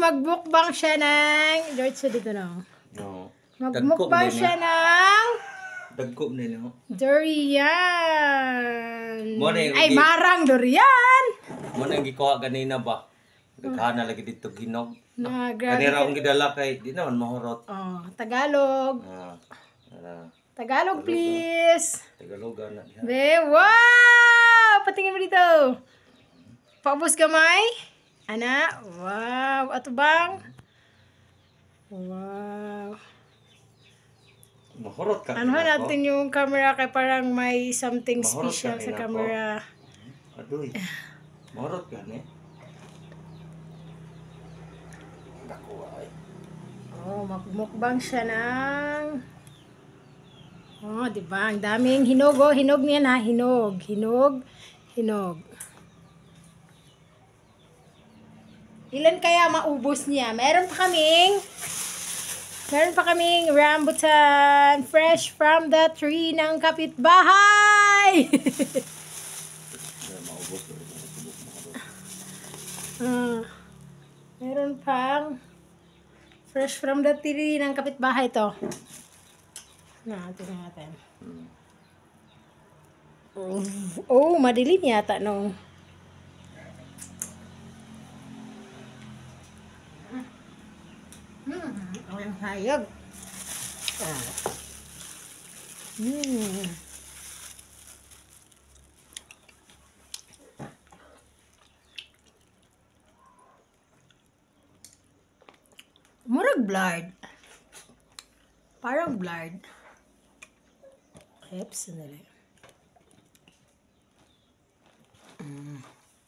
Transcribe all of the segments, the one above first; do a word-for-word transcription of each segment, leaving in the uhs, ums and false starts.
magbukbang siya ng... George, so dito na. No. Magmukbang siya ng... Dagko nila, no? Durian. Mo na yung Ay, gi- marang durian. Mo nang gikuha ganina ba? Nagkana lagi dito ginog. Na, grabe. Kanira akong gidala kay di naman mahurot. Oh, Tagalog. Ah. Ara. Tagalog, please. Tagalog na diha. Be, wow! Patingin mo dito. Paubos kamay. Ana, wow. Ato bang? Wow. Mahurot ka. Ano kinako? natin yung camera kay parang may something Mahurot special ka sa kinako. camera. Adoy. Mahurot ka ni. Dako ay. Oh, magmukbang siya ng... Oh, di ba? Ang daming hinog, oh. Hinog niyan, ha? Hinog. Hinog. Hinog. Ilan kaya maubos niya? Meron pa kaming... Meron pa kaming rambutan fresh from the tree ng kapitbahay. Maubos ko. uh, meron pang fresh from the tree ng kapitbahay to. Na, tingnan natin. Hmm. Oh, oh, madilim yata no. Hmm, ang hayag. Ah. Hmm. Murag blurred. Parang blurred. Yep, sandali. Mm.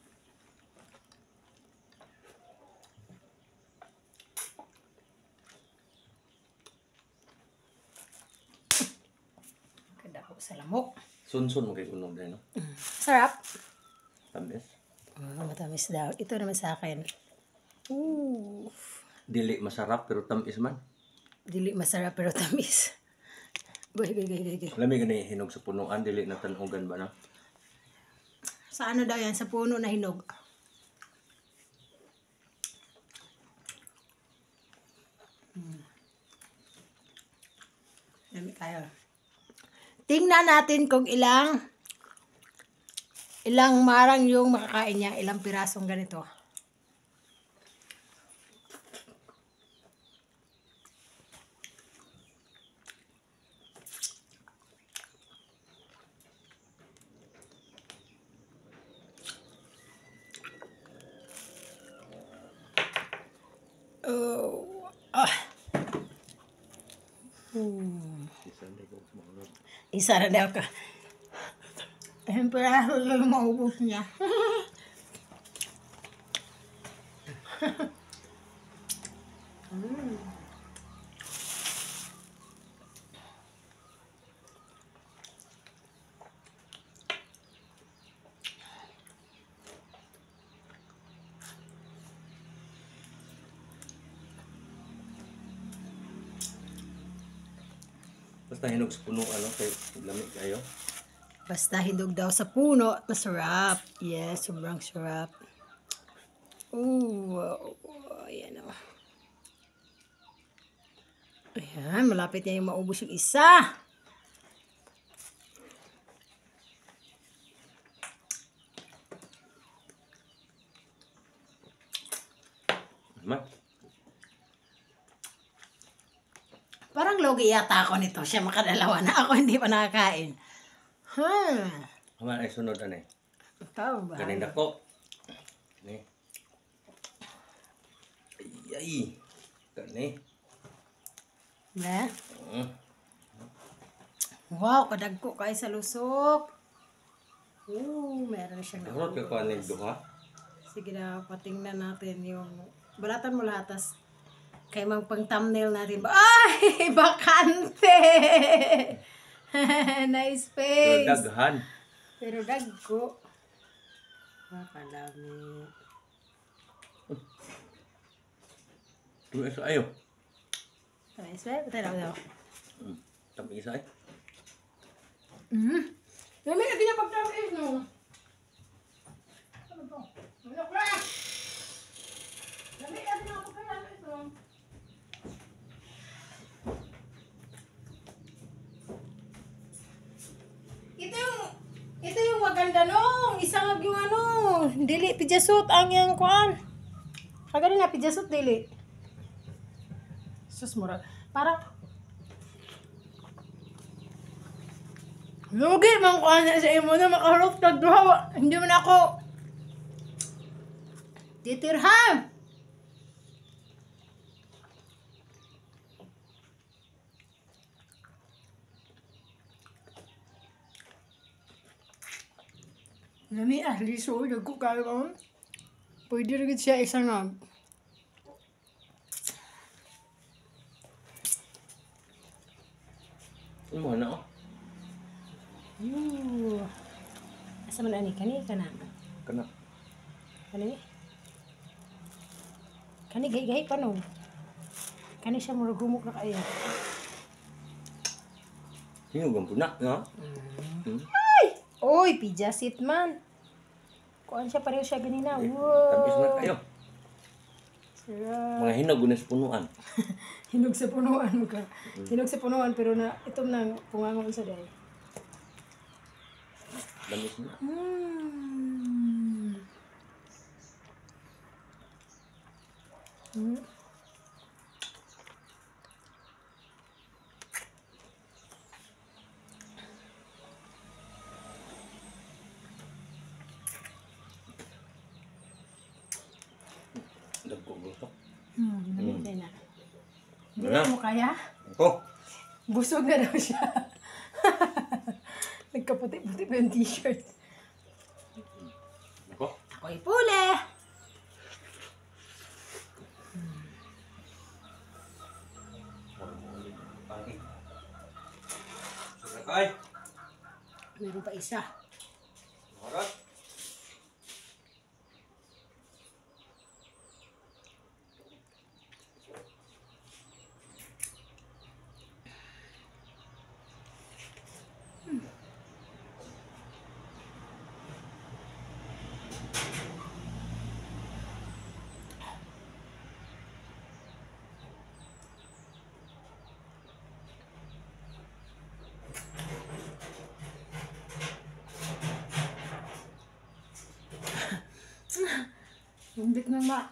Kadako sa lamok. Sunsun mo kay unog dai no. Mm. Sarap. Tamis. Ah, matamis daw. Ito naman sa akin. Ooh. Dili masarap pero tamis man. Dili masarap pero tamis. Goy, goy, goy, goy, goy. Lami gani hinog sa punuan dili na tanugan ba na. Sa ano daw yan? Sa puno na hinog. Hmm. Dami kayo. Tingnan natin kung ilang ilang marang yung makakain niya. Ilang pirasong ganito. Oh. Ah. Hmm. Isa na daw ka. Ayun pala yung maubos niya. Hmm. Basta hinog sa puno ano kay lami kayo. Basta hinog daw sa puno, masarap. Yes, sobrang sarap. Ooh, wow. Ayan o. Ayan, malapit niya yung maubos yung isa. Man. Parang logi yata ako nito. Siya makadalawa na ako hindi pa nakakain. Hmm. Haman ay sunod ani. Tama ba? Ganin dako. Ni. Ay ay. Kani. Ba? Mm. Wow, kadagko kay sa lusok. Ooh, meron siyang Mahurot ka ko ani duha. Sige na, patingnan natin yung... Balatan mo lahat, tas kay mang pang thumbnail natin ba? Ay! Bakante! Nice face! Pero daghan. Pero dagko. Makalami. Tuwa sa ayo. Nice face? Patay na daw. Mm. Tamis ay. Mm-hmm. Dami na din yung pag-tamis, no? Ano to? Ano ko? Dami na din yung pag-tamis. murag yung ano, dili pijasot ang yang kuan. Kagani na pijasot dili. Sus murag para lugi man ko ana sa imo na makarot tag duha. Hindi man ako titirham. Lami ah, liso, ko kayo ko. Pwede rin siya isang nag. Ano mo na oh? Ooh. Asa man ani kani kana? Kana. Kani? Kani gay-gay pa no. Kani siya murag humok na kayo. Sino bang puna, no? Hmm. Oy, pijasit man. Kuan siya pareho siya ganina. Tapis Wow. na kayo. Sarap. Mga hinog unas punuan. Hinog sa punuan mo ka. Hinog sa punuan pero na itom nang pungangon sa day. Damis na. Mm. Mm. Dagko gusto. Hmm, mm. na. Hindi Wala. na mo kaya? Ako. Busog na daw siya. Nagkaputi-puti pa yung t-shirt. Ako. Ako'y puli! Sakay. Meron pa isa. Marat. Hindi na ma.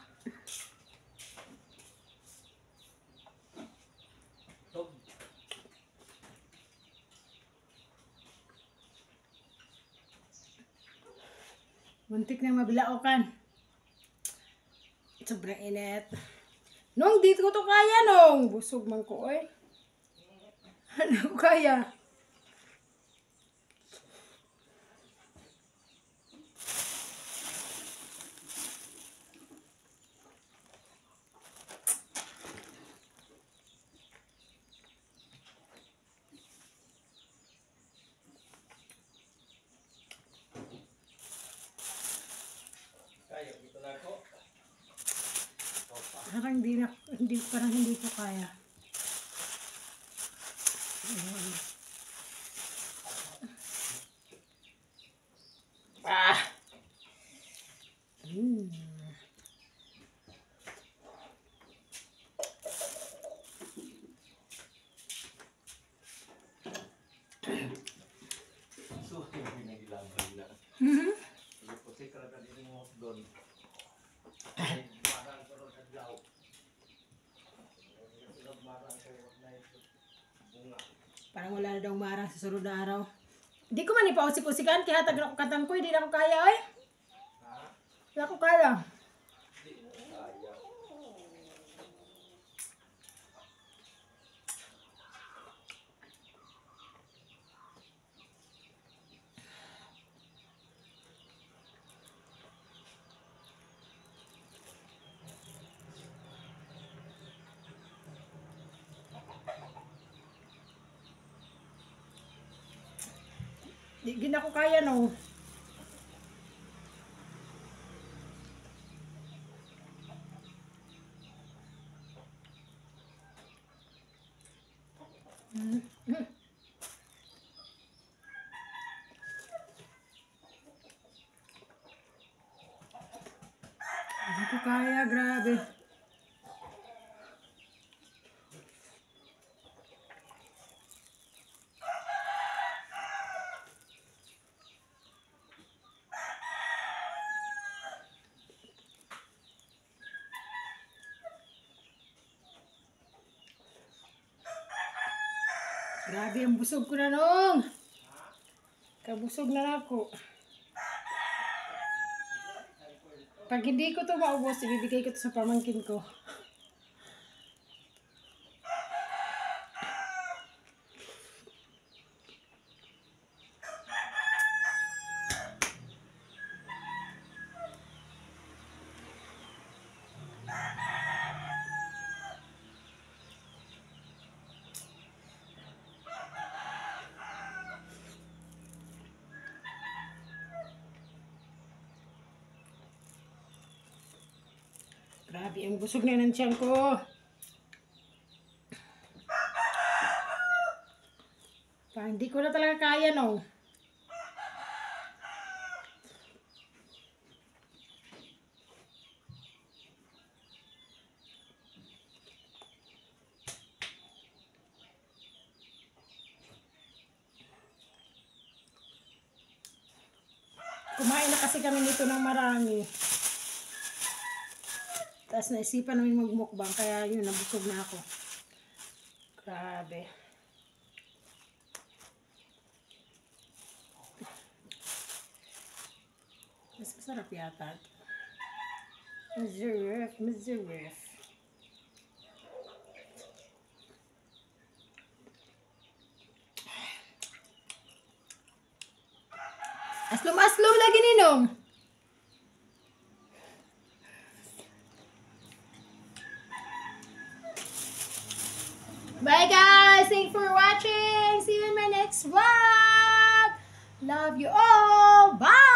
Muntik na mabilaokan. Sobrang init. Nung dito ko to kaya nung. Busog man ko eh. Ano ko kaya? Kaya dito na ako. Parang hindi na, hindi, parang hindi ko kaya. Ah! Mm. So, yung nagilabay na. Mhm. Puti ka na din mo doon. Parang pero sa dilaw. Parang wala na daw marang sa sunod na araw. Di ko man ipausik-usikan, kaya hatag na ako katang ko, hindi na ako kaya eh. Hindi ako kaya. Di gina ko kaya no. Mm. Mm. Hindi ko kaya, grabe. Grabe ang busog ko na nung. Kabusog na ako. Pag hindi ko to maubos, ibibigay ko to sa pamangkin ko. Grabe ang busog na ng tiyan ko. Pa, hindi ko na talaga kaya, no. Kumain na kasi kami nito ng marami. Tapos naisipan namin magmukbang, kaya yun, nabusog na ako. Grabe. Mas masarap yata. Masarap, masarap. Aslom-aslom lagi ninong. Bye guys! Thanks for watching! See you in my next vlog! Love you all! Bye!